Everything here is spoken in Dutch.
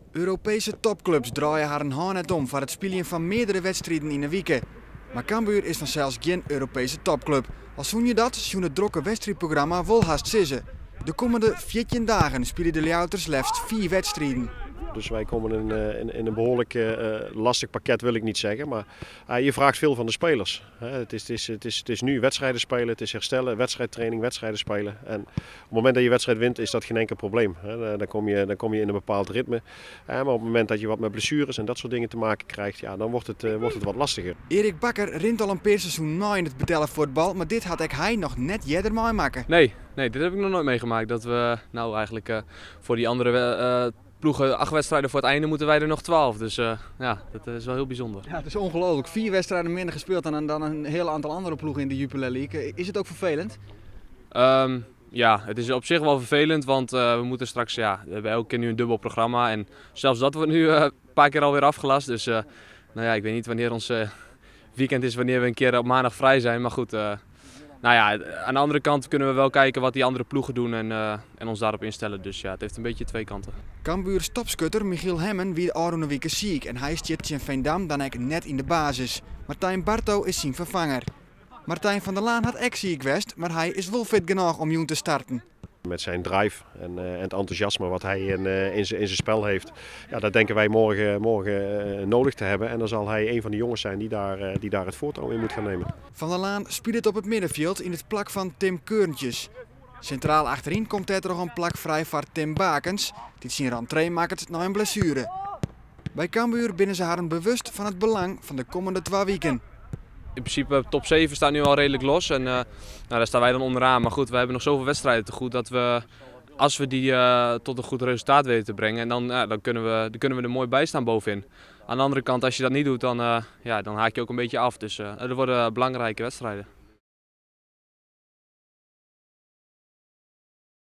Europese topclubs draaien haar een haan net om voor het spelen van meerdere wedstrijden in een week. Maar Cambuur is vanzelfs geen Europese topclub. Al zoen je dat, zo'n het drokke wedstrijdprogramma wel haast zitten. De komende 14 dagen spelen de Ljouters liefst 4 wedstrijden. Dus wij komen in een behoorlijk lastig pakket, wil ik niet zeggen. Maar je vraagt veel van de spelers. Het is nu wedstrijden spelen, het is herstellen, wedstrijdtraining, wedstrijden spelen. En op het moment dat je wedstrijd wint is dat geen enkel probleem. Dan kom je in een bepaald ritme. Maar op het moment dat je wat met blessures en dat soort dingen te maken krijgt, ja, dan wordt het wat lastiger. Erik Bakker rint al een paar seizoen na in het betellen voetbal, maar dit had hij nog net eerder meemaken. Nee, dit heb ik nog nooit meegemaakt. Dat we nou eigenlijk voor die andere ploegen 8 wedstrijden voor het einde moeten wij er nog 12. Dus ja, dat is wel heel bijzonder. Ja, het is ongelooflijk. 4 wedstrijden minder gespeeld dan een heel aantal andere ploegen in de Jupiler League. Is het ook vervelend? Ja, het is op zich wel vervelend, want we moeten straks, ja, we hebben elke keer nu een dubbel programma. En zelfs dat wordt nu een paar keer alweer afgelast. Dus nou ja, ik weet niet wanneer ons weekend is, wanneer we een keer op maandag vrij zijn. Maar goed, nou ja, aan de andere kant kunnen we wel kijken wat die andere ploegen doen en ons daarop instellen. Dus ja, het heeft een beetje 2 kanten. Cambuurs topschutter Michiel Hemmen wie de Arone weken ziek en hij zit in Veendam dan ook net in de basis. Martijn Barto is zijn vervanger. Martijn van der Laan had ook ziek geweest, maar hij is wel fit genoeg om jong te starten. Met zijn drive en het enthousiasme wat hij in zijn spel heeft, ja, dat denken wij morgen nodig te hebben. En dan zal hij een van de jongens zijn die daar het voortouw in moet gaan nemen. Van der Laan speelt het op het middenveld in het plak van Tim Keurntjes. Centraal achterin komt er nog een plak vrij voor Tim Bakens. Dit zien rentree maakt na een blessure. Bij Cambuur binnen ze haar bewust van het belang van de komende 2 weken. In principe top 7 staat nu al redelijk los en nou, daar staan wij dan onderaan. Maar goed, we hebben nog zoveel wedstrijden te goed dat we, als we die tot een goed resultaat weten te brengen, dan kunnen we er mooi bij staan bovenin. Aan de andere kant, als je dat niet doet, dan haak je ook een beetje af. Dus er worden belangrijke wedstrijden.